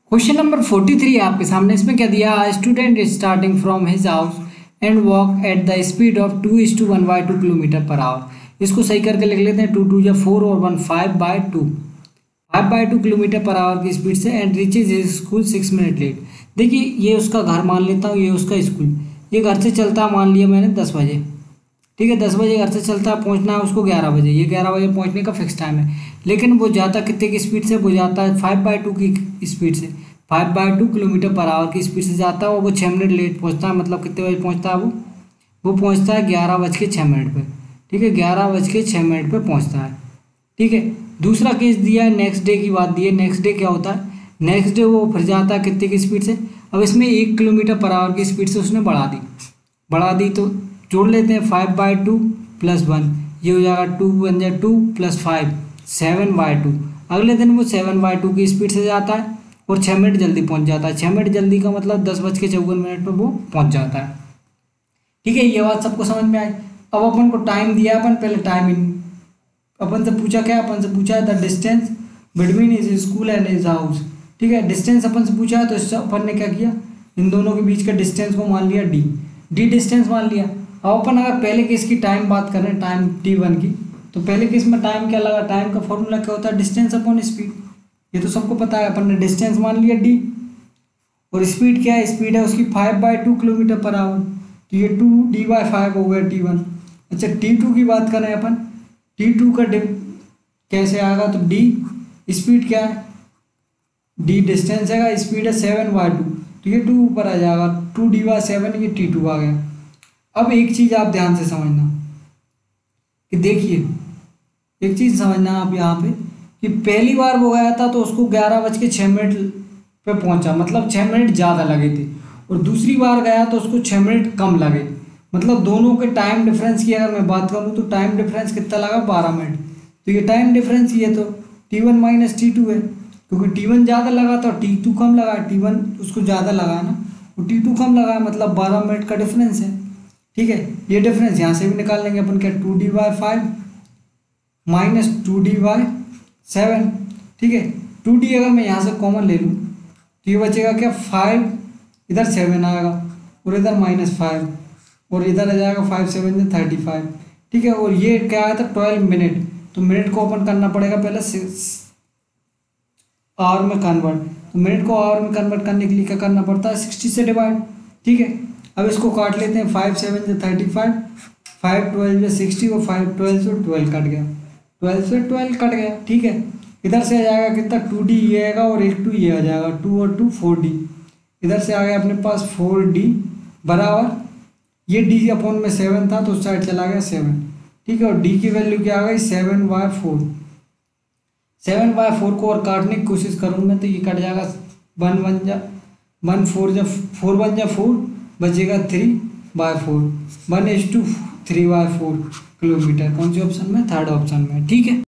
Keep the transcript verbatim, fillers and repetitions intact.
Question number forty three आपके सामने। इसमें क्या दिया, student starting from his house and walk at the speed of two is two one by two kilometre per hour. इसको सही करके लिख लेते हैं, टू टू या फोर और one five by two five by two kilometre per hour की speed से and reaches his school six minute late. देखिए ये उसका घर मान लेता हूँ, ये उसका स्कूल। ये घर से चलता मान लिया मैंने दस बजे, ठीक है, दस बजे घर से चलता है, पहुंचना है उसको ग्यारह बजे। ये ग्यारह बजे पहुंचने का फिक्स टाइम है, लेकिन वो जाता कितने की स्पीड से, वो जाता है फाइव बाई टू की स्पीड से, five by two kilometre per hour की स्पीड से जाता है और वो छः मिनट लेट पहुंचता है। मतलब कितने बजे पहुंचता है वो वो पहुंचता है ग्यारह बज के छः मिनट पर, ठीक है, ग्यारह बज के छः मिनट पर पहुँचता है, ठीक है। दूसरा केस दिया है, नेक्स्ट डे की बात दी है। नेक्स्ट डे क्या होता है, नेक्स्ट डे वो फिर जाता है कितने की स्पीड से। अब इसमें एक किलोमीटर पर आवर की स्पीड से उसने बढ़ा दी बढ़ा दी तो जोड़ लेते हैं, five by two plus one, ये हो जाएगा टू वन जा two plus five, seven by two. अगले दिन वो सेवन बाई टू की स्पीड से जाता है और छः मिनट जल्दी पहुंच जाता है। छः मिनट जल्दी का मतलब दस बज के चौवन मिनट पर वो पहुंच जाता है, ठीक है। ये बात सबको समझ में आई। अब अपन को टाइम दिया, अपन पहले टाइम इन अपन से पूछा क्या, अपन से पूछा है the distance between his school and his house, ठीक है। डिस्टेंस अपन से पूछा है तो इससे अपन ने क्या किया, इन दोनों के बीच के डिस्टेंस को मान लिया डी डी डिस्टेंस मान लिया। अब अपन अगर पहले केस की टाइम बात करें, टाइम टी वन की, तो पहले केस में टाइम क्या लगा, टाइम का फॉर्मूला क्या होता है, डिस्टेंस अपॉन स्पीड। ये तो सबको पता है, अपन ने डिस्टेंस मान लिया डी और स्पीड क्या है, स्पीड है उसकी five by two kilometre per hour, तो ये टू डी बाई फाइव हो गया टी वन। अच्छा टी टू की बात करें अपन, टी टू का कैसे आएगा, तो डी स्पीड क्या है, डी डिस्टेंस है, स्पीड है सेवन बाई टू, तो ये टू ऊपर आ जाएगा, टू डी बाई सेवन, ये टी टू आ गया। अब एक चीज़ आप ध्यान से समझना कि देखिए, एक चीज़ समझना आप यहाँ पे कि पहली बार वो गया था तो उसको ग्यारह बज के छः मिनट पे पहुँचा, मतलब छः मिनट ज़्यादा लगे थे, और दूसरी बार गया तो उसको छः मिनट कम लगे। मतलब दोनों के टाइम डिफरेंस की अगर मैं बात करूँ तो टाइम डिफरेंस कितना लगा, बारह मिनट। तो ये टाइम डिफरेंस ये तो T one minus T two है, क्योंकि टी वन ज़्यादा लगा था और टी टू कम लगा, टी वन उसको ज़्यादा लगा है ना, और टी टू कम लगा है, मतलब बारह मिनट का डिफरेंस है, ठीक है। ये डिफरेंस यहाँ से भी निकाल लेंगे अपन, क्या two D by five minus two D by seven, ठीक है। टू डी अगर मैं यहाँ से कॉमन ले लूँ तो ये बचेगा क्या, फाइव इधर सेवन आएगा और इधर माइनस फाइव और इधर आ जाएगा फाइव सेवन से थर्टी फाइव, ठीक है। और ये क्या आया था, ट्वेल्व मिनट, तो मिनट को ओपन करना पड़ेगा पहले आवर में कन्वर्ट, तो मिनट को आवर में कन्वर्ट करने के लिए क्या करना पड़ता है, सिक्सटी से डिवाइड, ठीक है। अब इसको काट लेते हैं, फाइव सेवन से थर्टी फाइव, फाइव ट्वेल्व से सिक्सटी और फाइव ट्वेल्व से ट्वेल्व कट गया, ट्वेल्व से ट्वेल्व कट गया, ठीक है। इधर से आ जाएगा कितना, टू डी ये आएगा और एक टू ये आ जाएगा, टू और टू फोर डी। इधर से आ गया अपने पास फोर डी बराबर, ये डी अपॉन में सेवन था तो उस साइड चला गया सेवन, ठीक है। और डी की वैल्यू क्या आ गई, seven by four. Seven by four को और काटने की कोशिश करूँ मैं तो ये कट जाएगा, वन वन जा वन फोर जा फोर वन जा फोर, बचेगा थ्री बाय फोर, वन एच two three by four kilometre. कौन सी ऑप्शन में, थर्ड ऑप्शन में, ठीक है।